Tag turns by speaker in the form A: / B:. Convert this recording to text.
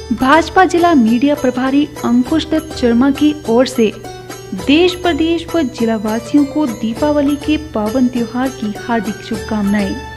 A: भाजपा जिला मीडिया प्रभारी अंकुश दत्त शर्मा की ओर से देश प्रदेश व जिला वासियों को दीपावली के पावन त्योहार की हार्दिक शुभकामनाएं।